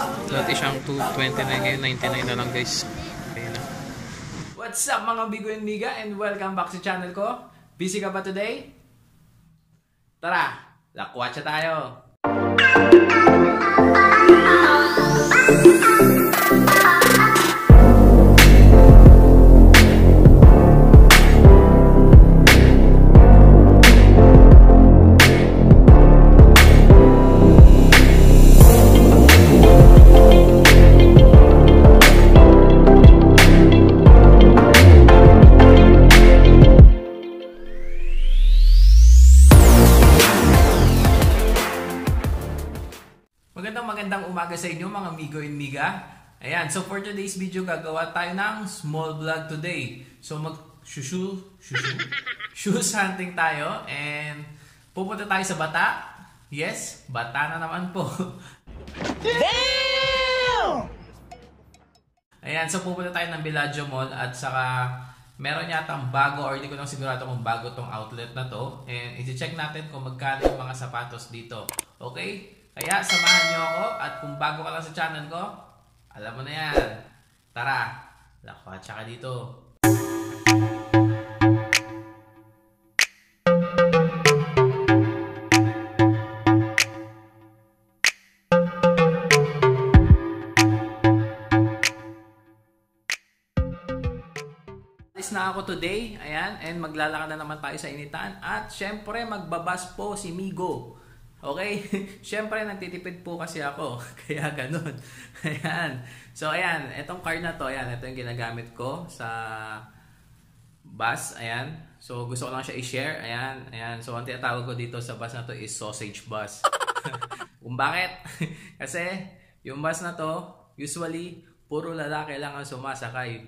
Dati siyang 229 ngayon, 99 na lang guys. Ayan na. What's up mga Bigo and Miga and welcome back sa channel ko. Busy ka ba today? Tara, lakwatsa tayo! Magandang umaga sa inyo mga Migo and Miga. Ayan, so for today's video gagawa tayo ng small vlog today. So shoes hunting tayo and pupunta tayo sa Bata. Yes, Bata na naman po. Damn! Ayan, so pupunta tayo ng Bellagio Mall at saka meron yata bago or hindi ko lang sigurado kung bago tong outlet na to. And i-check natin kung magkano yung mga sapatos dito. Okay? Kaya samahan niyo ako at kung bago ka lang sa channel ko, alam mo na yan. Tara, lakwatsa ka dito. Alis na ako today, ayan, and maglalakad na naman tayo sa initan at syempre magbabas po si Migo. Okay? Siyempre, nagtitipid po kasi ako. Kaya ganun. Ayan. So, ayan. Itong card na to, ayan. Ito yung ginagamit ko sa bus. Ayan. So, gusto ko lang siya i-share. Ayan. Ayan. So, ang tinatawag ko dito sa bus na to is sausage bus. Kung bakit? Kasi, yung bus na to, usually, puro lalaki lang ang sumasakay.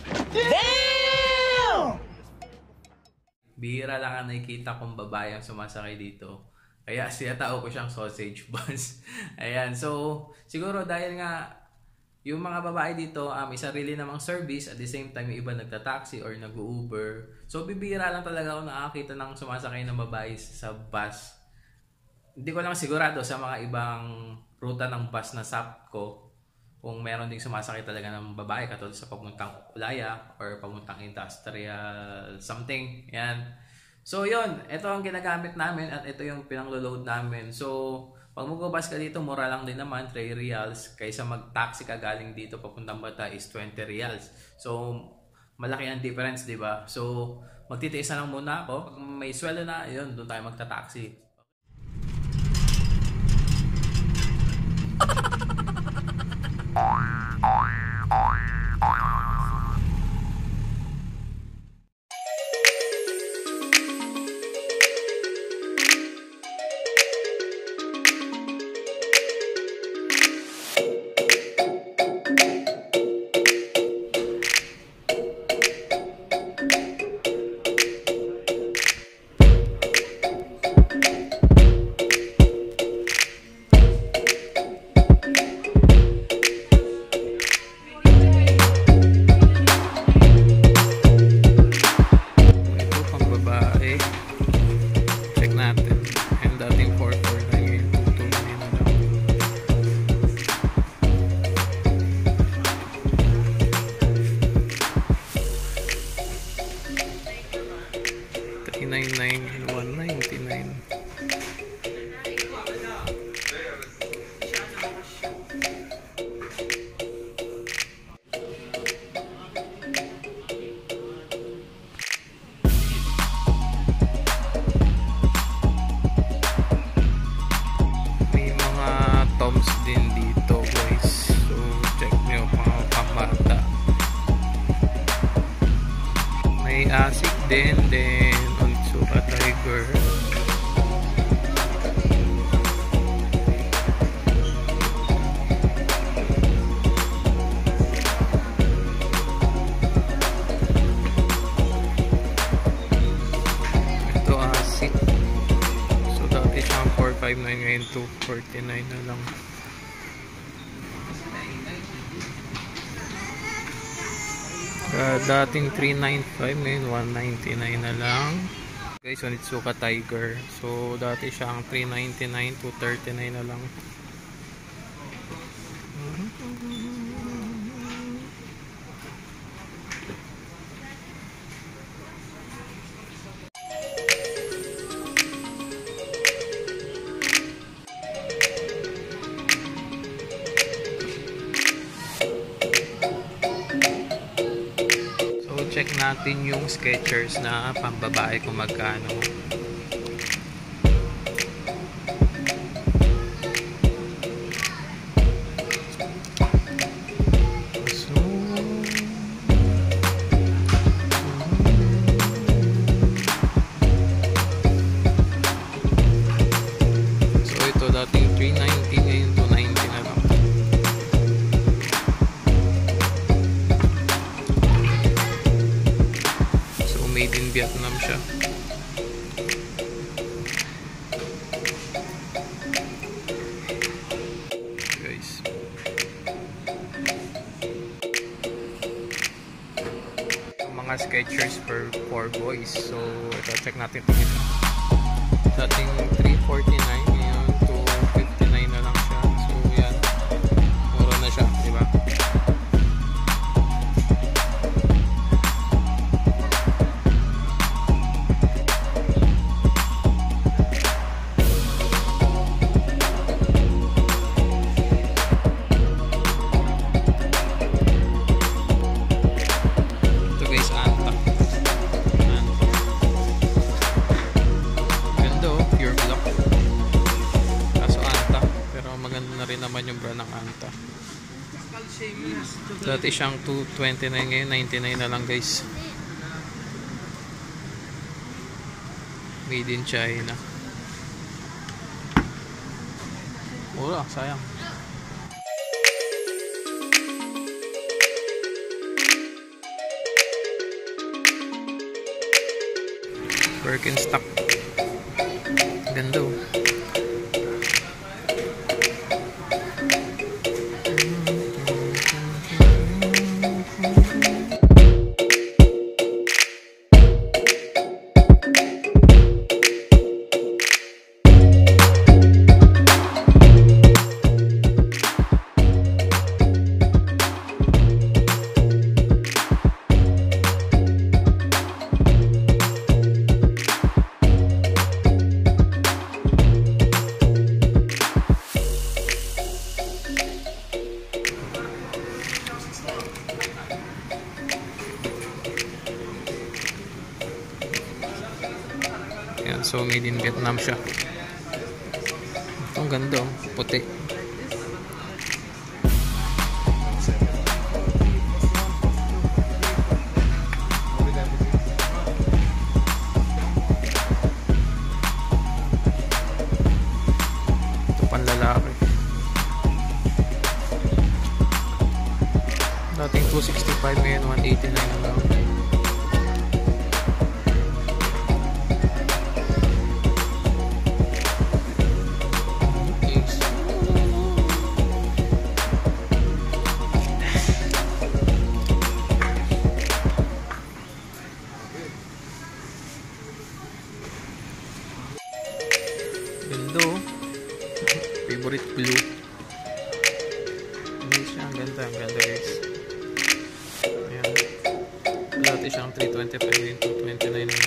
Damn! Bihira lang ang nakikita kong babae ang sumasakay dito. Kaya sinatawag ko siyang sausage bus. Ayan, so siguro dahil nga yung mga babae dito may sarili namang service at the same time yung iba nagta-taxi or nag-Uber. So bibira lang talaga ako nakakita ng sumasakay ng babae sa bus. Hindi ko lang sigurado sa mga ibang ruta ng bus na SAP ko kung meron ding sumasakay talaga ng babae katulad sa papuntang Kulaya or papuntang Industrial something. Ayan. So yun, ito ang ginagamit namin at ito yung pinang-load namin. So pag magbabas ka dito, mura lang din naman, 3 reals. Kaysa mag-taxi ka galing dito papuntang Bata is 20 reals. So malaki ang difference, di ba? So magtitiis na lang muna ako. Pag may sweldo na, yun, doon tayo magta-taxi. Asik din Onitsuka Tiger. Ito Asik. So dati siyang 459 ngayon 249 na lang. Dating 395 ngayon 199 na lang guys. Onitsuka Tiger, so dati siyang 399 239 na lang. check natin yung Skechers na pambabae kung magkano. So ito dating 390, ngayon 290 na lang. Made in Vietnam siya. Guys. Yung mga Skechers for boys. So, ito check natin ito. Dating 349, ngayon 259 na lang siya. So, yan. Mura na siya, di ba? Naman yung brand ng Anta. Dati siyang 229, ngayon 99 na lang guys. Made in China. Mura, sayang. Birkenstock. Ganda oh. Yan, so made in Vietnam siya. Ito ang ganda oh, puti. Ito panlalaki. Dating 265, ngayon 189 na lang. Ganda oh. Favorite blue. Hindi siya, ang ganda guys. Ayan. Dati siyang 325 din, 229 na lang.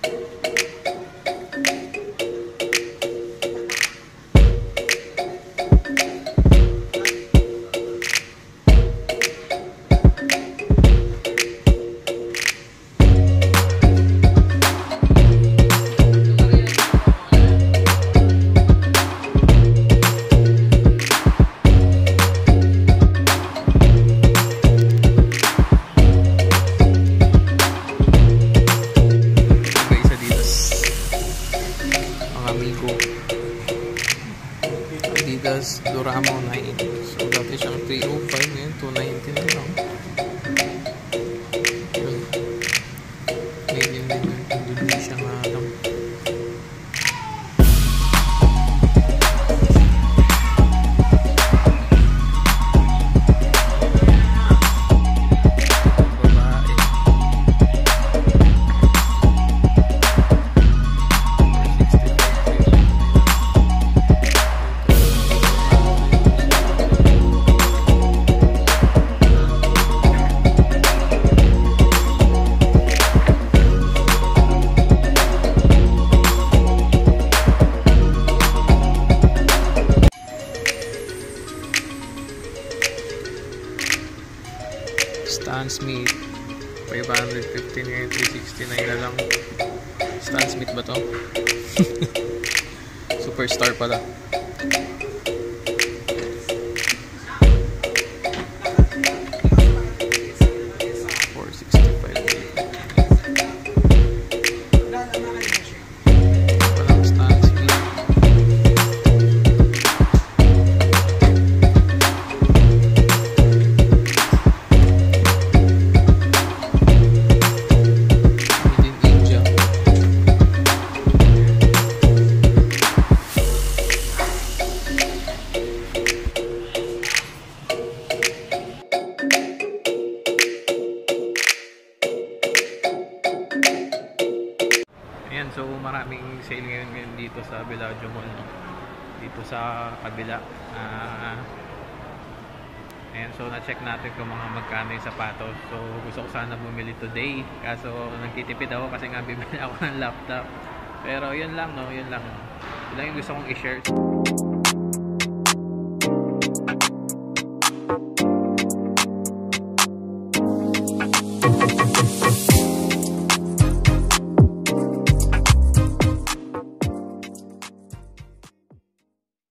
Adidas Duramo 9. So dati siyang 305, ngayon 290 na lang. Yun. Made in Indonesia nga lang. Stan Smith. 515 ngayon, 369 na lang. Stan Smith ba to? Superstar pala. So maraming sale ngayon dito sa Bellagio Mall, no? Dito sa kabila. Ayan, so na-check natin kung mga magkano yung sapatos. So gusto ko sana bumili today, kaso nagtitipid ako kasi nga bibili ako ng laptop. Pero yun lang, no? Yun lang yung gusto kong i-share.